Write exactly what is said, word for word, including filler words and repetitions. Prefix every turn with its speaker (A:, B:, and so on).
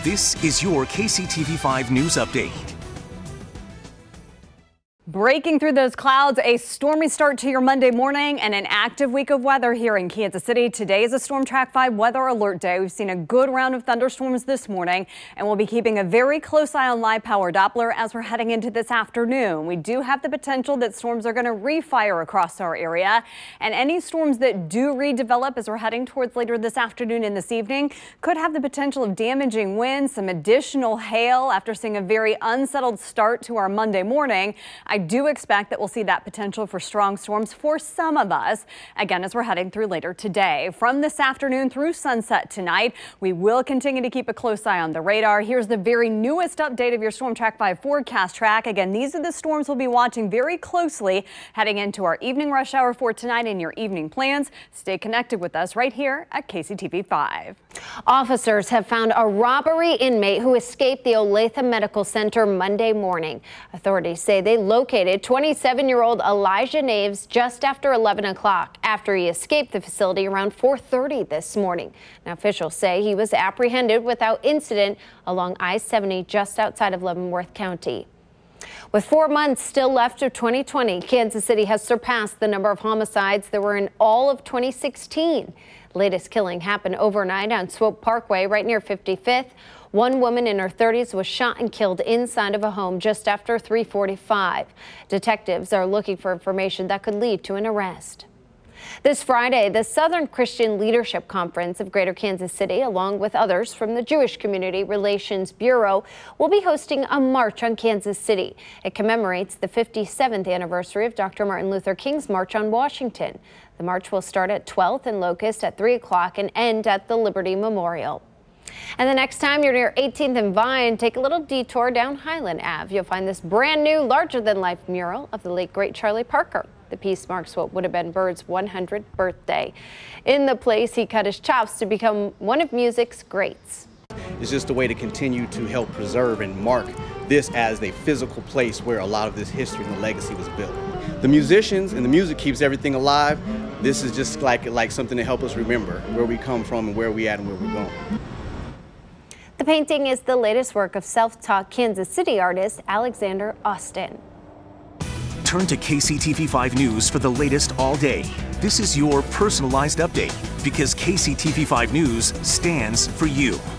A: This is your K C T V five News Update.
B: Breaking through those clouds, a stormy start to your Monday morning and an active week of weather here in Kansas City. Today is a Storm Track five weather alert day. We've seen a good round of thunderstorms this morning, and we'll be keeping a very close eye on live power Doppler as we're heading into this afternoon. We do have the potential that storms are going to refire across our area, and any storms that do redevelop as we're heading towards later this afternoon and this evening could have the potential of damaging winds, some additional hail after seeing a very unsettled start to our Monday morning. I do expect that we'll see that potential for strong storms for some of us, again, as we're heading through later today. From this afternoon through sunset tonight, we will continue to keep a close eye on the radar. Here's the very newest update of your Storm Track five forecast track. Again, these are the storms we'll be watching very closely heading into our evening rush hour for tonight and your evening plans. Stay connected with us right here at K C T V five.
C: Officers have found a robbery inmate who escaped the Olathe Medical Center Monday morning. Authorities say they located twenty-seven-year-old Elijah Naves just after eleven o'clock after he escaped the facility around four thirty this morning. Now, officials say he was apprehended without incident along I seventy just outside of Leavenworth County. With four months still left of twenty twenty, Kansas City has surpassed the number of homicides there were in all of twenty sixteen. The latest killing happened overnight on Swope Parkway right near fifty-fifth. One woman in her thirties was shot and killed inside of a home just after three forty-five. Detectives are looking for information that could lead to an arrest. This Friday, the Southern Christian Leadership Conference of Greater Kansas City, along with others from the Jewish Community Relations Bureau, will be hosting a march on Kansas City. It commemorates the fifty-seventh anniversary of Doctor Martin Luther King's March on Washington. The march will start at twelfth and Locust at three o'clock and end at the Liberty Memorial. And the next time you're near eighteenth and Vine, take a little detour down Highland Avenue. You'll find this brand new larger-than-life mural of the late great Charlie Parker. The piece marks what would have been Bird's one hundredth birthday. In the place, he cut his chops to become one of music's greats.
D: It's just a way to continue to help preserve and mark this as a physical place where a lot of this history and the legacy was built. The musicians and the music keeps everything alive. This is just like, like something to help us remember where we come from and where we at and where we're going.
C: The painting is the latest work of self-taught Kansas City artist Alexander Austin.
A: Turn to K C T V five News for the latest all day. This is your personalized update because K C T V five News stands for you.